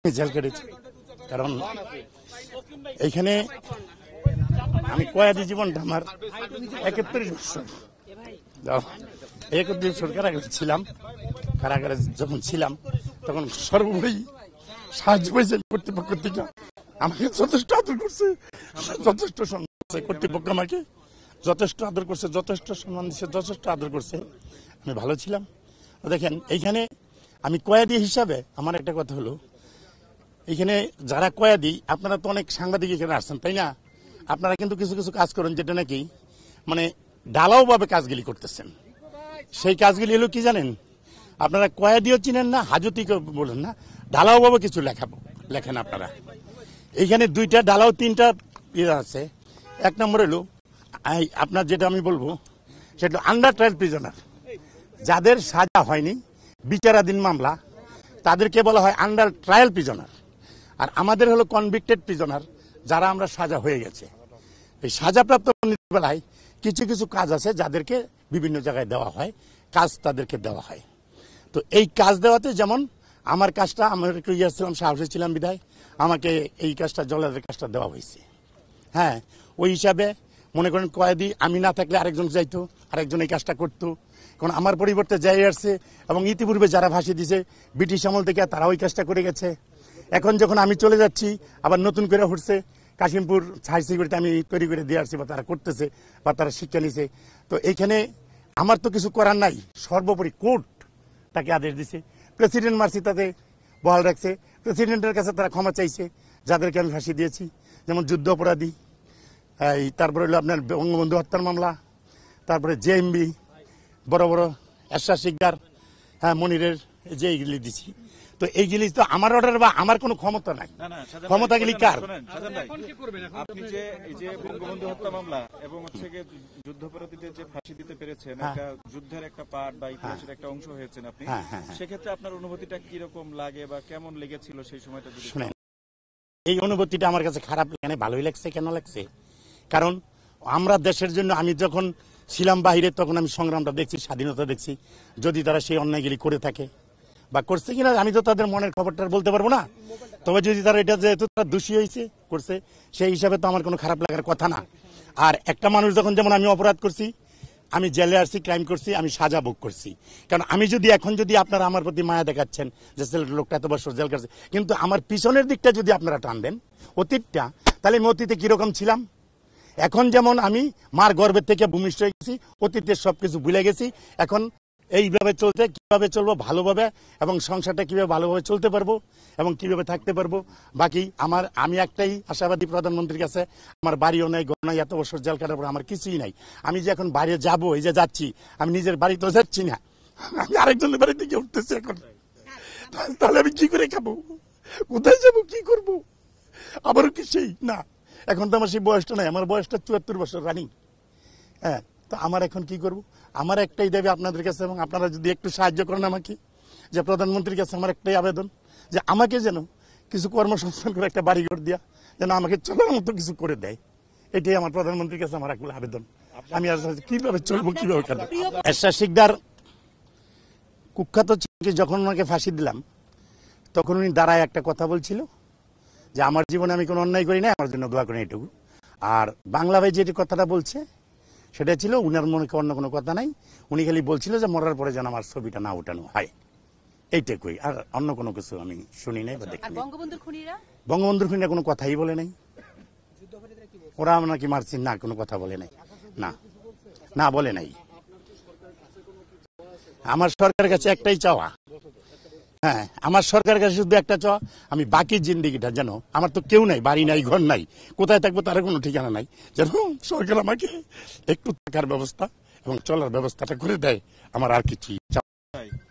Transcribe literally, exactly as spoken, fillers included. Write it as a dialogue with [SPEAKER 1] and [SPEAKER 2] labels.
[SPEAKER 1] আমি জেল কেটেছি, কারণ এইখানে আমি কয়েদি জীবনটা আমার একত্রিশ বছর একত্রিশ বছর কারাগারে ছিলাম। কারাগারে যখন ছিলাম তখন সর্বোপরি সাহায্য পেয়েছে কর্তৃপক্ষ থেকে, আমাকে যথেষ্ট আদর করছে, যথেষ্ট সম্মান করছে কর্তৃপক্ষ, আমাকে যথেষ্ট আদর করছে, যথেষ্ট সম্মান দিচ্ছে, যথেষ্ট আদর করছে। আমি ভালো ছিলাম। দেখেন এইখানে আমি কয়েদি হিসাবে আমার একটা কথা হলো, এখানে যারা কয়েদি, আপনারা তো অনেক সাংবাদিক এখানে আসছেন তাই না? আপনারা কিন্তু কিছু কিছু কাজ করেন যেটা নাকি মানে ঢালাও ভাবে কাজগুলি করতেছেন। সেই কাজগুলি হলো কি জানেন, আপনারা কয়েদিও চিনেন না, হাজতিকে বলেন না, ঢালাও ভাবে কিছু লেখাবো লেখেন আপনারা। এইখানে দুইটা ঢালাও তিনটা ইয়ে আছে। এক নম্বর হলো আপনার যেটা আমি বলবো সেটা আন্ডার ট্রায়াল প্রিজনার, যাদের সাজা হয়নি, বিচারাধীন মামলা, তাদেরকে বলা হয় আন্ডার ট্রায়াল প্রিজনার। আর আমাদের হলো কনভিক্টেড প্রিজনার, যারা আমরা সাজা হয়ে গেছে। এই সাজাপ্রাপ্ত বেলায় কিছু কিছু কাজ আছে যাদেরকে বিভিন্ন জায়গায় দেওয়া হয়, কাজ তাদেরকে দেওয়া হয়। তো এই কাজ দেওয়াতে যেমন আমার কাজটা, আমার একটু ইয়ে ছিলাম, সাহসী ছিলাম বিধায় আমাকে এই কাজটা, জলের কাজটা দেওয়া হয়েছে। হ্যাঁ, ওই হিসাবে মনে করেন কয়েদি আমি না থাকলে আরেকজন যাইতো, আরেকজন এই কাজটা করতো। কারণ আমার পরিবর্তে যাই আসছে, এবং ইতিপূর্বে যারা ফাঁসি দিছে ব্রিটিশ আমল থেকে, তারা ওই কাজটা করে গেছে। এখন যখন আমি চলে যাচ্ছি আবার নতুন করে উঠছে, কাশিমপুর হাই সিকিউরিটি আমি তৈরি করে দিয়ে আসছি, বা তারা করতেছে, বা তারা শিক্ষা নিছে। তো এইখানে আমার তো কিছু করার নাই, সর্বোপরি কোর্ট তাকে আদেশ দিছে, প্রেসিডেন্ট মার্সি তাতে বহাল রাখছে, প্রেসিডেন্টের কাছে তারা ক্ষমা চাইছে যাদেরকে আমি ফাঁসি দিয়েছি, যেমন যুদ্ধ অপরাধী, এই তারপরে হলো আপনার বঙ্গবন্ধু হত্যার মামলা, তারপরে জেএমবি, বড় বড় এরশাদ শিকদার, হ্যাঁ মনিরের, যে এইগুলি দিছি। তো এইগুলি তো আমার অর্ডার বা আমার কোনো ক্ষমতা নাই, ক্ষমতাগুলি কার?
[SPEAKER 2] আপনি যে এই যে বঙ্গবন্ধু হত্যা মামলা এবং হচ্ছে গিয়ে যুদ্ধাপরাধীদের যে ফাঁসি দিতে পেরেছেন, একটা যুদ্ধের একটা পার্ট বা ইতিহাসের একটা অংশ হয়েছেন আপনি, সেক্ষেত্রে আপনার অনুভূতিটা কিরকম লাগে বা কেমন লেগেছিল সেই সময়টা? যদি
[SPEAKER 1] শুনেন, এই অনুভূতিটা আমার কাছে খারাপ লাগে, ভালোই লাগছে। কেন লাগছে? কারণ আমরা দেশের জন্য, আমি যখন ছিলাম বাহিরে তখন আমি সংগ্রামটা দেখছি, স্বাধীনতা দেখছি। যদি তারা সেই অন্যায়গুলি করে থাকে বা করছে কিনা আমি তো তাদের মনের খবরটা বলতে পারবো না, তবে যদি তারা এটা যেহেতু তারা দোষী হয়েছে করছে, সেই হিসাবে তো আমার কোনো খারাপ লাগার কথা না। আর একটা মানুষ যখন, যেমন আমি অপরাধ করছি, আমি জেলে আসছি, ক্রাইম করছি, আমি সাজা ভোগ করছি। কারণ আমি যদি এখন যদি আপনারা আমার প্রতি মায়া দেখাচ্ছেন যে লোকটা এত বছর জেল কাটছে, কিন্তু আমার পিছনের দিকটা যদি আপনারা টান দেন, অতীতটা, তাহলে আমি অতীতে কিরকম ছিলাম। এখন যেমন আমি মার গর্ভের থেকে ভূমিষ্ঠ হয়ে গেছি, অতীতের সবকিছু ভুলে গেছি। এখন এইভাবে চলতে, কিভাবে চলবো ভালোভাবে, এবং সংসারটা কিভাবে ভালোভাবে চলতে পারবো এবং কিভাবে থাকতে পারবো। বাকি আমার, আমি একটাই আশাবাদী প্রধানমন্ত্রীর কাছে, আমার বাড়িও নাই, ঘর নাই, এত বছর জেল কাটার পর আমার কিছুই নাই। আমি যে এখন বাইরে যাব, এই যে যাচ্ছি, আমি নিজের বাড়িতেও যাচ্ছি না, আমি আরেকজনের বাড়িতে গিয়ে উঠতেছি এখন। তাহলে আমি কি করে খাবো, কোথায় যাবো, কি করবো? আবারও কি সেই না, এখন তো আমার সেই বয়সটা নাই, আমার বয়সটা চুয়াত্তর বছর রানিং। হ্যাঁ, তো আমার এখন কি করব? আমার একটাই দাবি আপনাদের কাছে, এবং আপনারা যদি একটু সাহায্য করেন আমাকে, যে প্রধানমন্ত্রীর কাছে আমার একটাই আবেদন, যে আমাকে যেন কিছু কর্মসংস্থান করে একটা বাড়িঘর দিয়া যেন আমাকে চলার মতো কিছু করে দেয়। এটাই আমার প্রধানমন্ত্রীর কাছে আমার একগুলো আবেদন। আমি আর কিভাবে চলবো, কিভাবে খাবো? এরশাদ শিকদার কুখ্যাত ছেলেকে যখন ওনাকে ফাঁসি দিলাম, তখন উনি দাঁড়ায় একটা কথা বলছিল যে আমার জীবনে আমি কোনো অন্যায় করি না, আমার জন্য দোয়া করেন, এটুকু। আর বাংলা ভাই যে কথাটা বলছে সেটা ছিল, উনার মনে অন্য কোনো কথা নাই, উনি খালি বলছিল যে মরার পরে যেন আমার ছবিটা না উঠানো হয়, এইটুকুই। আর অন্য কোনো কিছু আমি শুনি নাই বা দেখি।
[SPEAKER 3] বঙ্গবন্ধুর খুনিরা
[SPEAKER 1] বঙ্গবন্ধুর খুনিরা কোনো কথাই বলে নাই, ওরা নাকি মারছি, না কোনো কথা বলে নাই, না না বলে নাই। আমার সরকারের কাছে একটাই চাওয়া, হ্যাঁ আমার সরকারের কাছে শুধু একটা চাওয়া, আমি বাকি জিন্দিগিটা যেন, আমার তো কেউ নাই, বাড়ি নাই, ঘর নাই, কোথায় থাকবো তার কোনো ঠিকানা নাই, যেন সরকার আমাকে একটু থাকার ব্যবস্থা এবং চলার ব্যবস্থাটা করে দেয়। আমার আর কিছু চাওয়া।